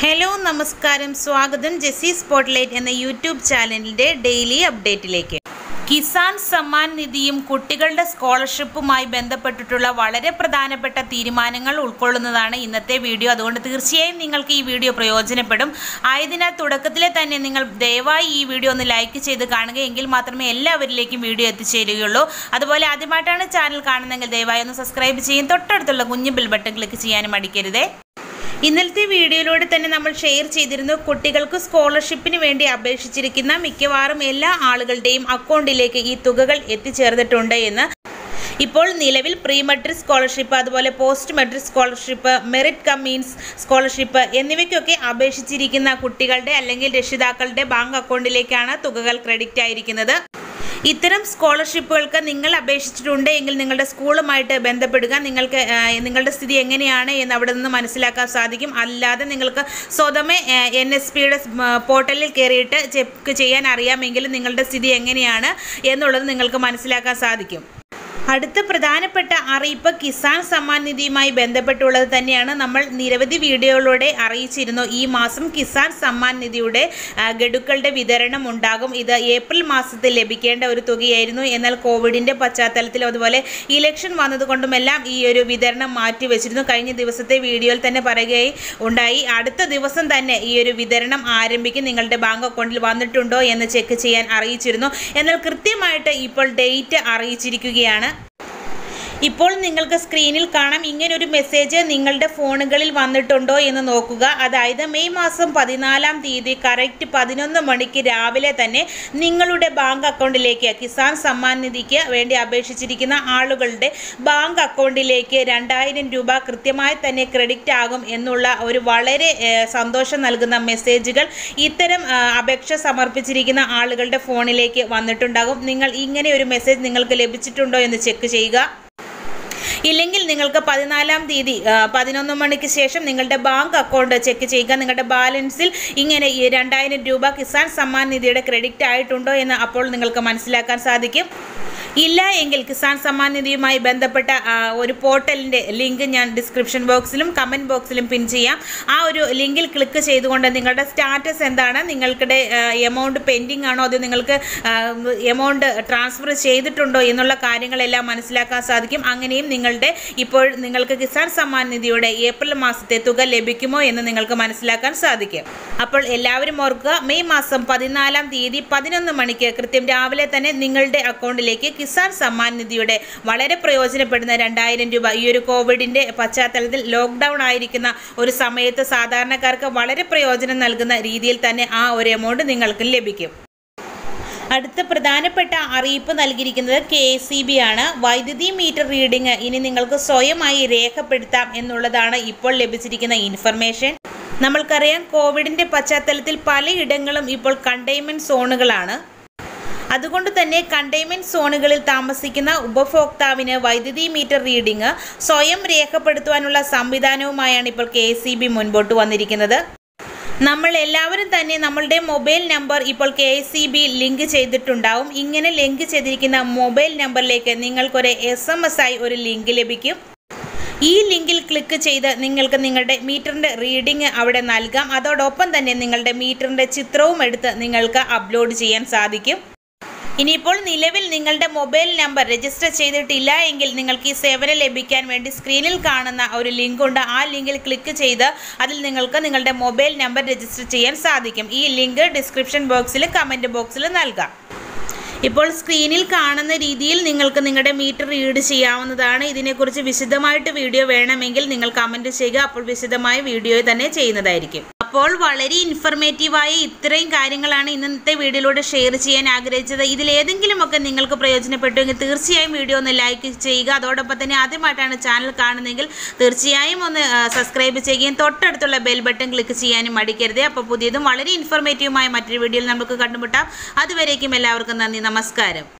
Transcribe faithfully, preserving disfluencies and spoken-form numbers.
Hello നമസ്കാരം സ്വാഗതം Jessy spotlight എന്ന യൂട്യൂബ് ചാനലിൻ്റെ ഡെയിലി അപ്ഡേറ്റിലേക്ക്. കിസാൻ സമ്മാൻ നിധിയും കുട്ടികളുടെ സ്കോളർഷിപ്പുമായി ബന്ധപ്പെട്ടിട്ടുള്ള വളരെ പ്രധാനപ്പെട്ട തീരുമാനങ്ങൾ ഉൾക്കൊള്ളുന്നതാണ് ഇന്നത്തെ വീഡിയോ. അതുകൊണ്ട് തീർച്ചയായും നിങ്ങൾക്ക് ഈ വീഡിയോ പ്രയോജനപ്പെടും. ആയതിനാൽ തുടക്കത്തിലെ തന്നെ നിങ്ങൾ ദയവായി ഈ വീഡിയോ ഒന്ന് ലൈക്ക് ചെയ്ത് കാണുക. എങ്കിൽ മാത്രമേ എല്ലാവരിലേക്കും വീഡിയോ എത്തിച്ചേരുകയുള്ളൂ. അതുപോലെ ആദ്യമായിട്ടാണ് ചാനൽ കാണുന്നതെങ്കിൽ ദയവായി ഒന്ന് സബ്സ്ക്രൈബ് ചെയ്യും. തൊട്ടടുത്തുള്ള കുഞ്ഞു ബെൽ ബട്ടൺ ക്ലിക്ക് ചെയ്യാനും മടിക്കരുതേ. ഇന്നലത്തെ വീഡിയോയിലൂടെ തന്നെ നമ്മൾ ഷെയർ ചെയ്തിരുന്നു, കുട്ടികൾക്ക് സ്കോളർഷിപ്പിന് വേണ്ടി അപേക്ഷിച്ചിരിക്കുന്ന മിക്കവാറും എല്ലാ ആളുകളുടെയും അക്കൗണ്ടിലേക്ക് ഈ തുകകൾ എത്തിച്ചേർന്നിട്ടുണ്ട് എന്ന്. ഇപ്പോൾ നിലവിൽ പ്രീ മെട്രിക് സ്കോളർഷിപ്പ്, അതുപോലെ post matric scholarship, merit cum means scholarship എന്നിവയ്ക്കൊക്കെ അപേക്ഷിച്ചിരിക്കുന്ന കുട്ടികളുടെ അല്ലെങ്കിൽ രക്ഷിതാക്കളുടെ ബാങ്ക് അക്കൗണ്ടിലേക്കാണ് തുകകൾ ക്രെഡിറ്റ് ആയിരിക്കുന്നത്. ഇത്തരം സ്കോളർഷിപ്പുകൾക്ക് നിങ്ങൾ അപേക്ഷിച്ചിട്ടുണ്ട് എങ്കിൽ നിങ്ങളുടെ സ്കൂളുമായിട്ട് ബന്ധപ്പെടുക. നിങ്ങൾക്ക് നിങ്ങളുടെ സ്ഥിതി എങ്ങനെയാണ് എന്ന് അവിടെ നിന്ന് മനസ്സിലാക്കാൻ സാധിക്കും. അല്ലാതെ നിങ്ങൾക്ക് സ്വതമേ എൻ എസ് പിയുടെ പോർട്ടലിൽ കയറിയിട്ട് ചെക്ക് ചെയ്യാൻ അറിയാമെങ്കിൽ നിങ്ങളുടെ സ്ഥിതി എങ്ങനെയാണ് എന്നുള്ളത് നിങ്ങൾക്ക് മനസ്സിലാക്കാൻ സാധിക്കും. അടുത്ത പ്രധാനപ്പെട്ട അറിയിപ്പ് കിസാൻ സമ്മാൻ നിധിയുമായി ബന്ധപ്പെട്ടുള്ളത് തന്നെയാണ്. നമ്മൾ നിരവധി വീഡിയോകളിലൂടെ അറിയിച്ചിരുന്നു, ഈ മാസം കിസാൻ സമ്മാൻ നിധിയുടെ ഗഡുക്കളുടെ വിതരണം ഉണ്ടാകും. ഇത് ഏപ്രിൽ മാസത്തിൽ ലഭിക്കേണ്ട ഒരു തുകയായിരുന്നു. എന്നാൽ കോവിഡിൻ്റെ പശ്ചാത്തലത്തിലും അതുപോലെ ഇലക്ഷൻ വന്നതുകൊണ്ടുമെല്ലാം ഈ ഒരു വിതരണം മാറ്റിവെച്ചിരുന്നു. കഴിഞ്ഞ ദിവസത്തെ വീഡിയോയിൽ തന്നെ പറയുകയായി ഉണ്ടായി, അടുത്ത ദിവസം തന്നെ ഈ ഒരു വിതരണം ആരംഭിക്കും. നിങ്ങളുടെ ബാങ്ക് അക്കൗണ്ടിൽ വന്നിട്ടുണ്ടോ എന്ന് ചെക്ക് ചെയ്യാൻ അറിയിച്ചിരുന്നു. എന്നാൽ കൃത്യമായിട്ട് ഇപ്പോൾ ഡേറ്റ് അറിയിച്ചിരിക്കുകയാണ്. ഇപ്പോൾ നിങ്ങൾക്ക് സ്ക്രീനിൽ കാണാം, ഇങ്ങനൊരു മെസ്സേജ് നിങ്ങളുടെ ഫോണുകളിൽ വന്നിട്ടുണ്ടോ എന്ന് നോക്കുക. അതായത് മെയ് മാസം പതിനാലാം തീയതി കറക്റ്റ് പതിനൊന്ന് മണിക്ക് രാവിലെ തന്നെ നിങ്ങളുടെ ബാങ്ക് അക്കൗണ്ടിലേക്ക് കിസാൻ സമ്മാൻ നിധിക്ക് വേണ്ടി അപേക്ഷിച്ചിരിക്കുന്ന ആളുകളുടെ ബാങ്ക് അക്കൗണ്ടിലേക്ക് രണ്ടായിരം രൂപ കൃത്യമായി തന്നെ ക്രെഡിറ്റ് ആകും എന്നുള്ള ഒരു വളരെ സന്തോഷം നൽകുന്ന മെസ്സേജുകൾ ഇത്തരം അപേക്ഷ സമർപ്പിച്ചിരിക്കുന്ന ആളുകളുടെ ഫോണിലേക്ക് വന്നിട്ടുണ്ടാകും. നിങ്ങൾ ഇങ്ങനെ ഒരു മെസ്സേജ് നിങ്ങൾക്ക് ലഭിച്ചിട്ടുണ്ടോ എന്ന് ചെക്ക് ചെയ്യുക. ഇല്ലെങ്കിൽ നിങ്ങൾക്ക് പതിനാലാം തീയതി പതിനൊന്ന് മണിക്ക് ശേഷം നിങ്ങളുടെ ബാങ്ക് അക്കൗണ്ട് ചെക്ക് ചെയ്യുക. നിങ്ങളുടെ ബാലൻസിൽ ഇങ്ങനെ ഈ രണ്ടായിരം രൂപ കിസാൻ സമ്മാൻ നിധിയുടെ ക്രെഡിറ്റ് ആയിട്ടുണ്ടോ എന്ന് അപ്പോൾ നിങ്ങൾക്ക് മനസ്സിലാക്കാൻ സാധിക്കും. ഇല്ല എങ്കിൽ കിസാൻ സമ്മാൻ നിധിയുമായി ബന്ധപ്പെട്ട ഒരു പോർട്ടലിൻ്റെ ലിങ്ക് ഞാൻ ഡിസ്ക്രിപ്ഷൻ ബോക്സിലും കമൻറ്റ് ബോക്സിലും പിൻ ചെയ്യാം. ആ ഒരു ലിങ്കിൽ ക്ലിക്ക് ചെയ്തുകൊണ്ട് നിങ്ങളുടെ സ്റ്റാറ്റസ് എന്താണ്, നിങ്ങൾക്കിടെ എമൗണ്ട് പെൻഡിങ് ആണോ, അത് നിങ്ങൾക്ക് എമൗണ്ട് ട്രാൻസ്ഫർ ചെയ്തിട്ടുണ്ടോ എന്നുള്ള കാര്യങ്ങളെല്ലാം മനസ്സിലാക്കാൻ സാധിക്കും. അങ്ങനെയും നിങ്ങളുടെ ഇപ്പോൾ നിങ്ങൾക്ക് കിസാൻ സമ്മാൻ നിധിയുടെ ഏപ്രിൽ മാസത്തെ തുക ലഭിക്കുമോ എന്ന് നിങ്ങൾക്ക് മനസ്സിലാക്കാൻ സാധിക്കും. അപ്പോൾ എല്ലാവരും ഓർക്കുക, മെയ് മാസം പതിനാലാം തീയതി പതിനൊന്ന് മണിക്ക് കൃത്യം രാവിലെ തന്നെ നിങ്ങളുടെ അക്കൗണ്ടിലേക്ക് കിസാൻ സമ്മാൻ നിധിയുടെ വളരെ പ്രയോജനപ്പെടുന്ന രണ്ടായിരം രൂപ ഈ ഒരു കോവിഡിൻ്റെ പശ്ചാത്തലത്തിൽ ലോക്ക്ഡൗൺ ആയിരിക്കുന്ന ഒരു സമയത്ത് സാധാരണക്കാർക്ക് വളരെ പ്രയോജനം നൽകുന്ന രീതിയിൽ തന്നെ ആ ഒരു എമൗണ്ട് നിങ്ങൾക്ക് ലഭിക്കും. അടുത്ത പ്രധാനപ്പെട്ട അറിയിപ്പ് നൽകിയിരിക്കുന്നത് കെ എസ് ഇ ബി ആണ്. വൈദ്യുതി മീറ്റർ റീഡിംഗ് ഇനി നിങ്ങൾക്ക് സ്വയമായി രേഖപ്പെടുത്താം എന്നുള്ളതാണ് ഇപ്പോൾ ലഭിച്ചിരിക്കുന്ന ഇൻഫർമേഷൻ. നമ്മൾക്കറിയാം, കോവിഡിൻ്റെ പശ്ചാത്തലത്തിൽ പലയിടങ്ങളും ഇപ്പോൾ കണ്ടെയ്ൻമെൻറ്റ് സോണുകളാണ്. അതുകൊണ്ട് തന്നെ കണ്ടെയ്ൻമെൻറ്റ് സോണുകളിൽ താമസിക്കുന്ന ഉപഭോക്താവിന് വൈദ്യുതി മീറ്റർ റീഡിംഗ് സ്വയം രേഖപ്പെടുത്തുവാനുള്ള സംവിധാനവുമായാണ് ഇപ്പോൾ കെ എസ് ഇ ബി മുൻപോട്ട് വന്നിരിക്കുന്നത്. നമ്മൾ എല്ലാവരും തന്നെ നമ്മളുടെ മൊബൈൽ നമ്പർ ഇപ്പോൾ K S E B link ചെയ്തിട്ടുണ്ടാവും. ഇങ്ങനെ ലിങ്ക് ചെയ്തിരിക്കുന്ന മൊബൈൽ നമ്പറിലേക്ക് നിങ്ങൾക്കൊരു എസ് എം എസ് ആയി ഒരു ലിങ്ക് ലഭിക്കും. ഈ ലിങ്കിൽ ക്ലിക്ക് ചെയ്ത് നിങ്ങൾക്ക് നിങ്ങളുടെ മീറ്ററിൻ്റെ റീഡിംഗ് അവിടെ നൽകാം. അതോടൊപ്പം തന്നെ നിങ്ങളുടെ മീറ്ററിൻ്റെ ചിത്രവും എടുത്ത് നിങ്ങൾക്ക് അപ്ലോഡ് ചെയ്യാൻ സാധിക്കും. ഇനിയിപ്പോൾ നിലവിൽ നിങ്ങളുടെ മൊബൈൽ നമ്പർ രജിസ്റ്റർ ചെയ്തിട്ടില്ല എങ്കിൽ നിങ്ങൾക്ക് ഈ സേവനം ലഭിക്കാൻ വേണ്ടി സ്ക്രീനിൽ കാണുന്ന ഒരു ലിങ്ക് ഉണ്ട്. ആ ലിങ്കിൽ ക്ലിക്ക് ചെയ്ത് അതിൽ നിങ്ങൾക്ക് നിങ്ങളുടെ മൊബൈൽ നമ്പർ രജിസ്റ്റർ ചെയ്യാൻ സാധിക്കും. ഈ ലിങ്ക് ഡിസ്ക്രിപ്ഷൻ ബോക്സിലും കമൻറ്റ് ബോക്സിലും നൽകാം. ഇപ്പോൾ സ്ക്രീനിൽ കാണുന്ന രീതിയിൽ നിങ്ങൾക്ക് നിങ്ങളുടെ മീറ്റർ റീഡ് ചെയ്യാവുന്നതാണ്. ഇതിനെക്കുറിച്ച് വിശദമായിട്ട് വീഡിയോ വേണമെങ്കിൽ നിങ്ങൾ കമൻറ്റ് ചെയ്യുക. അപ്പോൾ വിശദമായ വീഡിയോ തന്നെ ചെയ്യുന്നതായിരിക്കും. അപ്പോൾ വളരെ ഇൻഫർമേറ്റീവായ ഇത്രയും കാര്യങ്ങളാണ് ഇന്നത്തെ വീഡിയോയിലൂടെ ഷെയർ ചെയ്യാൻ ആഗ്രഹിച്ചത്. ഇതിലേതെങ്കിലുമൊക്കെ നിങ്ങൾക്ക് പ്രയോജനപ്പെട്ടുവെങ്കിൽ തീർച്ചയായും വീഡിയോ ഒന്ന് ലൈക്ക് ചെയ്യുക. അതോടൊപ്പം തന്നെ ആദ്യമായിട്ടാണ് ചാനൽ കാണുന്നതെങ്കിൽ തീർച്ചയായും ഒന്ന് സബ്സ്ക്രൈബ് ചെയ്യുകയും തൊട്ടടുത്തുള്ള ബെൽ ബട്ടൺ ക്ലിക്ക് ചെയ്യാനും മടിക്കരുത്. അപ്പോൾ പുതിയതും വളരെ ഇൻഫർമേറ്റീവുമായ മറ്റൊരു വീഡിയോയിൽ നമുക്ക് കണ്ടുമുട്ടാം. അതുവരേക്കും എല്ലാവർക്കും നന്ദി, നമസ്കാരം.